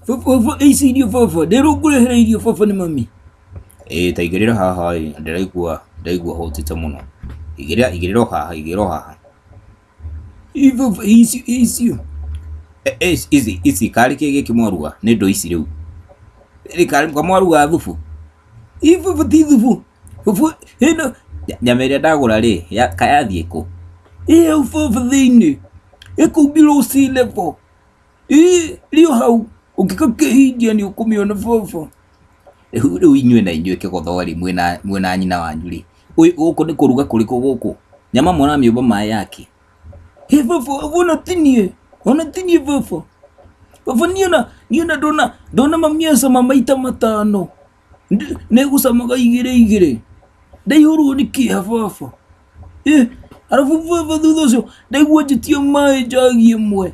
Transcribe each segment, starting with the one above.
Fofu isi idio fofu. Dero kule hera idio fofu ni mami. Taigirira haha ndiraigua hotite muno. Igirira haha. Fofu isi. Isi kari kege kimwarua ne do isi riu. Kari kamwarua thubu. Fofu ti thubu. Fofu hena Nyama iria ndagura ri ya kayathie ku. Fofu thini. Eko below sea level. Rio hau ukikakehindia ni ukumiona fofu. Riu inyue na inyue Kigotho mwena nyina wanyu ri. Uko ni kuruga kuliko guku. Nyama mwana miumba mai yake. Fofu avona tinie. Ona tinie fofu. Fofu niona dona mamiasa mamaita matano. Negusamaga igire. Daihuru ni kia fofu. Arafu fofu thutha ucio ndaigua njitie mai njagi imwe.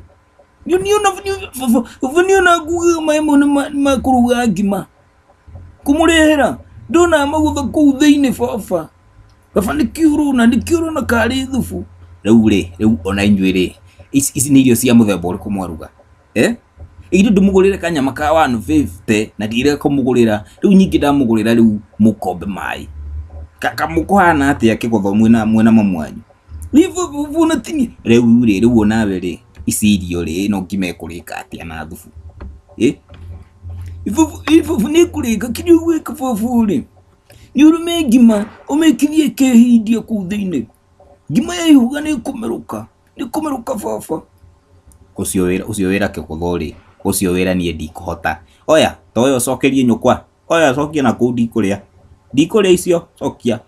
Niona nguga mai mo ma kuruga ngima. Kumurehera ndona magutha kuu thiini fofa. Baba nikiuro na kari thubu. Riu ona inyue ri. Ici ni irio cia muthemba uriku mwaruga. Irio ndumugurire kanyama ka 150 na ndire kumugurira. Riu nyingi ndamugurira riu mukombe mai. Kamukuhana atia Kigotho mwena mamwanyu. Fofu na tini. Riu onawe ri. Ici irio ri no ngimekurika atia na thubu. Fofu ni kurika kiri gwika fofu ri. Ni urume ngima umekithie kehindia ku thiini. Ngima ya ihuga ni kumeruka fofa. Ucio wira Kigotho ri. Ucio wira nie ndikuhota. Oya, toyo cokerie nyukwa. Oya cokia na ku ndikuria. Ndikuria icio cokia.